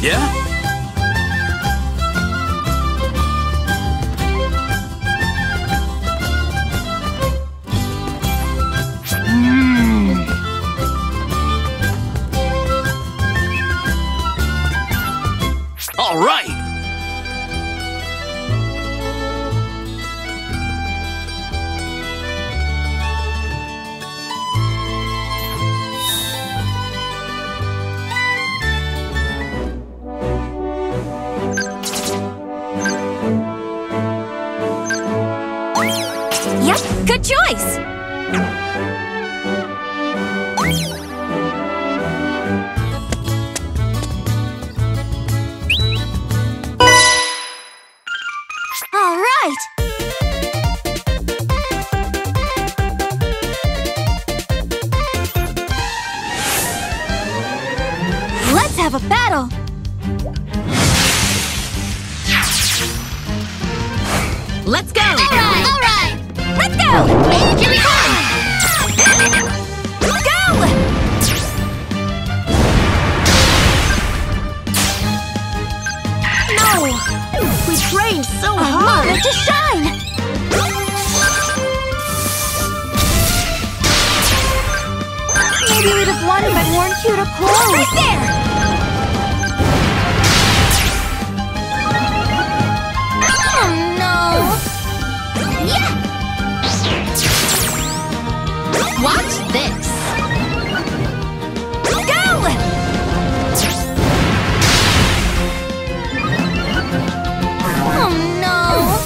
Yeah? All right! Yep, good choice! All right! Let's have a battle! Let's go! All right! Let's go! Here we come! Go! No! We trained so hard! Moment to shine! Maybe we'd have won if I'd worn cuter clothes! Right there! Oh no! Yeah! Watch this! Go! Oh no!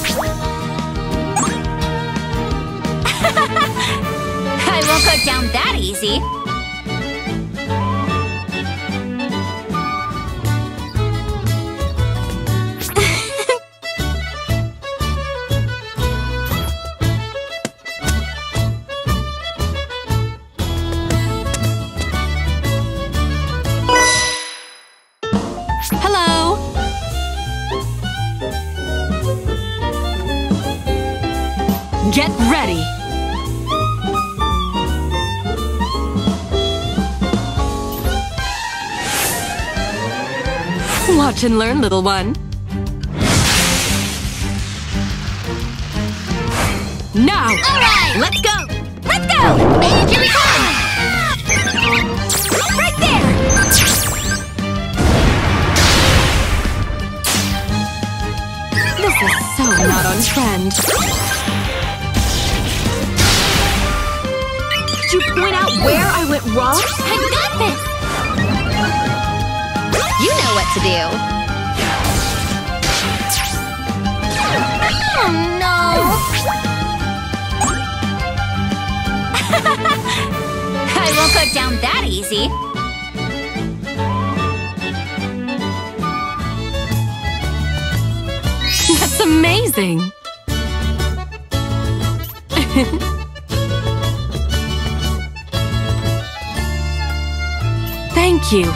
I won't go down that easy! Hello! Get ready! Watch and learn, little one. Now! All right! Let's go! Let's go! Here we come! Right there! This is so not on trend. Did you point out where I went wrong? I got this! You know what to do. Oh no! I won't go down that easy. That's amazing! Thank you.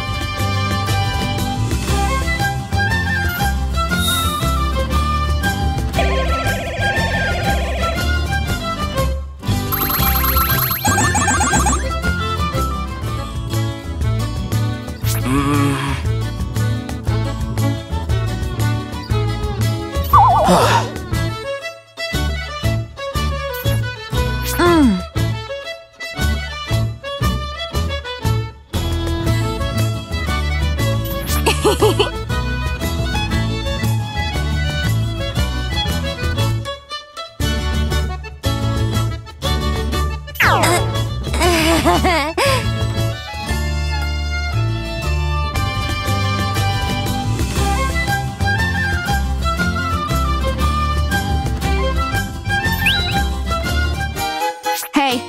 Hey.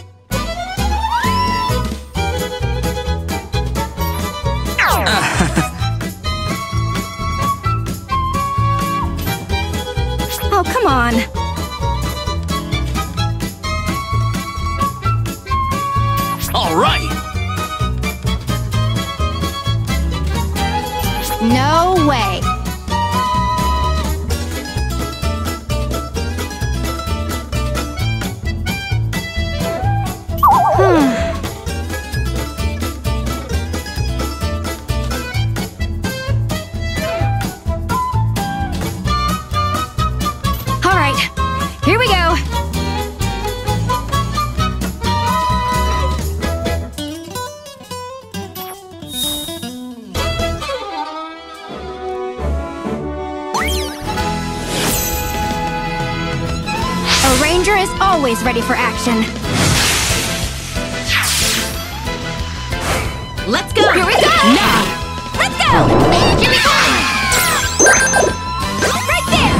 Oh, come on. All right! No way. Always ready for action. Let's go! Here we go! Now! Let's go! Here we go! Right there!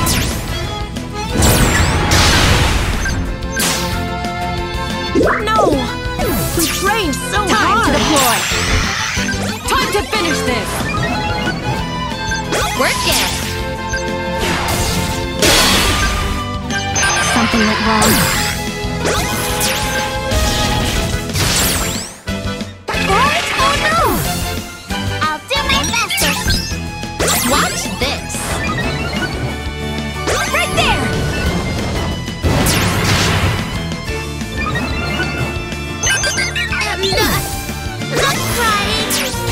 No! We trained so hard! Time to deploy! Time to finish this! Work it! Something went wrong. What? Oh no! I'll do my best to... Watch this! Right there! Not crying!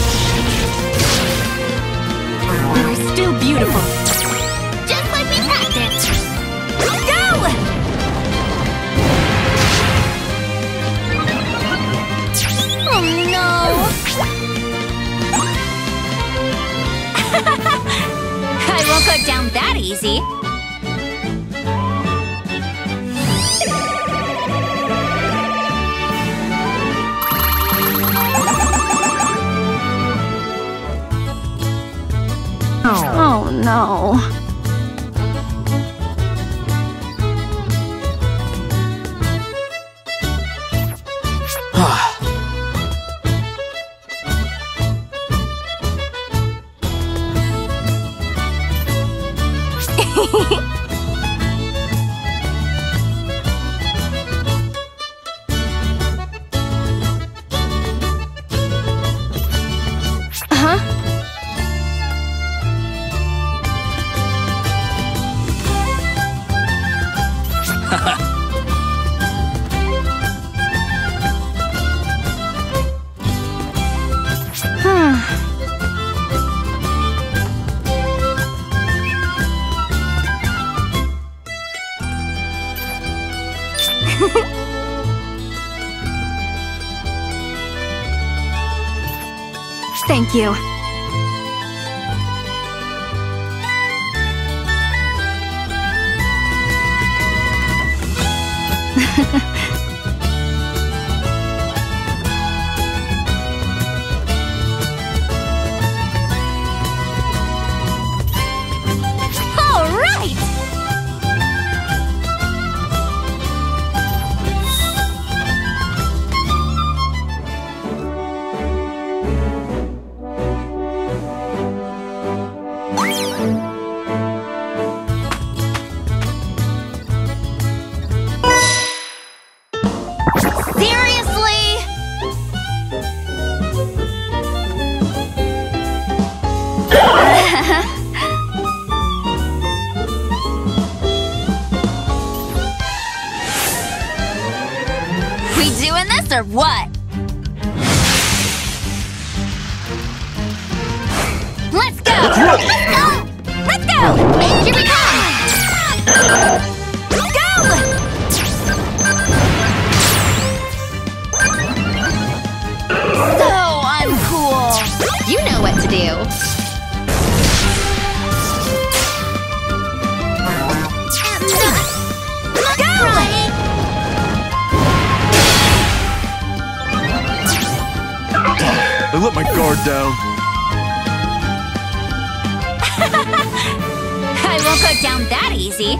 You're still beautiful. Just like we practiced. Go! Oh no! I won't go down that easy. Oh no. Thank you. All right! We doing this or what? Let's go! Let's go! Let's go! Here we come! Go! So uncool! You know what to do. I let my guard down. I won't go down that easy.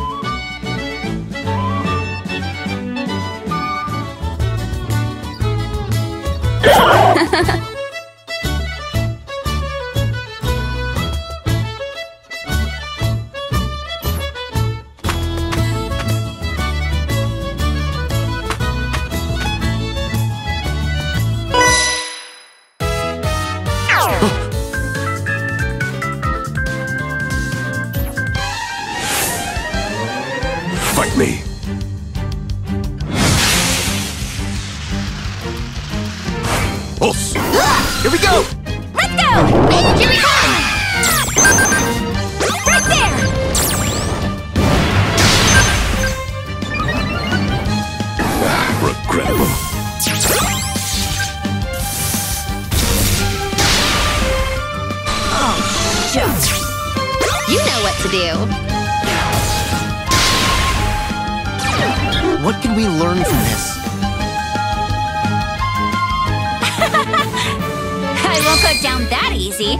Fight me. Us. Here we go. Let's go! Here we come! Right there! Regrettable. Oh, shucks. You know what to do. What can we learn from this? I won't go down that easy.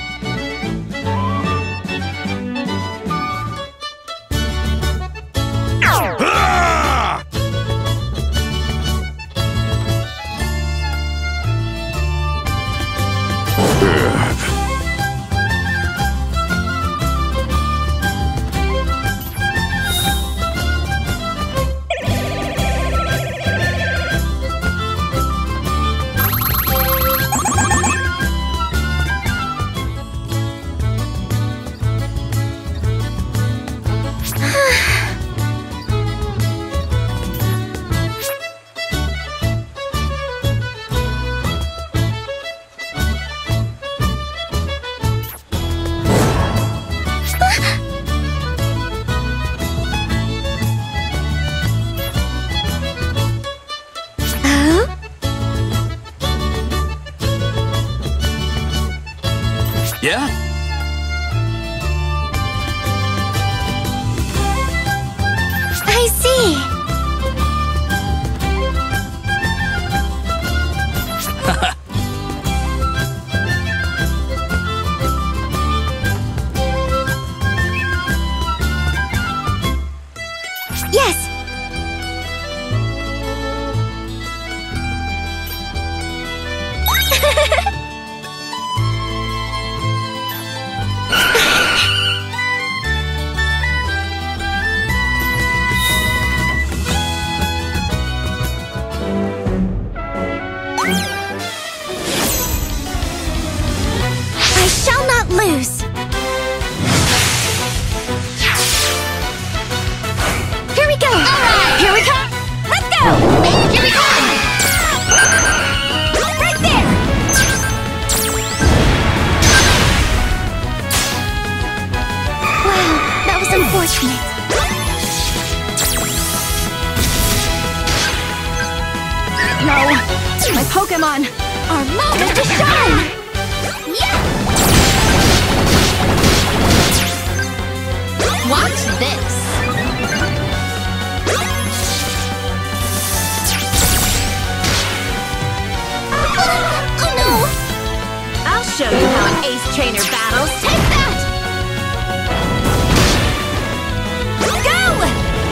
Yeah? I see. Yes. I shall not lose. Here we go. All right. Here we come. Let's go. Here we come. Right there. Wow, that was unfortunate. No! My Pokémon! Our moment to shine. Yeah. Watch this. Oh no! I'll show you how an ace trainer battles! Take that! Go!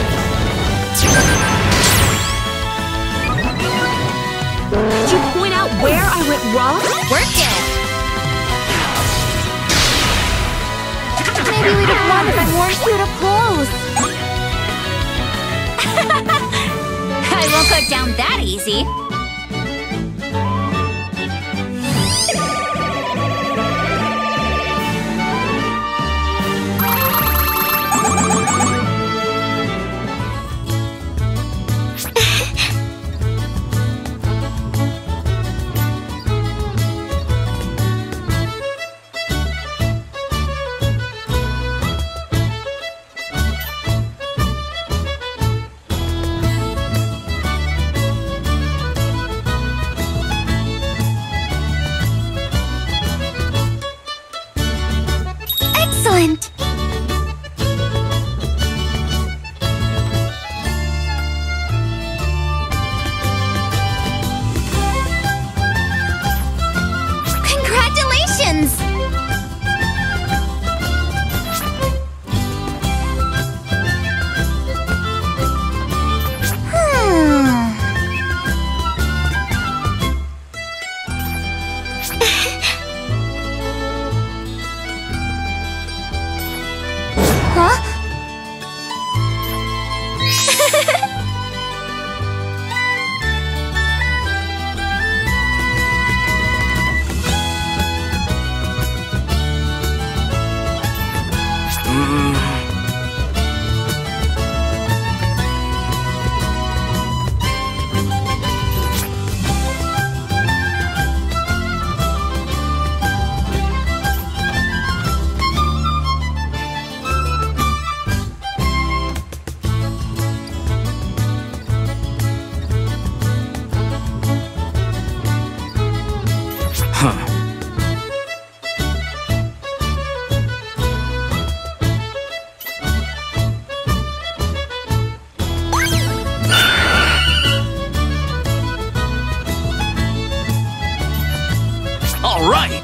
Did you point out where I went wrong? Work it! Maybe we don't want a more suit of clothes. I won't go down that easy. Excellent! Congratulations! Huh? All right!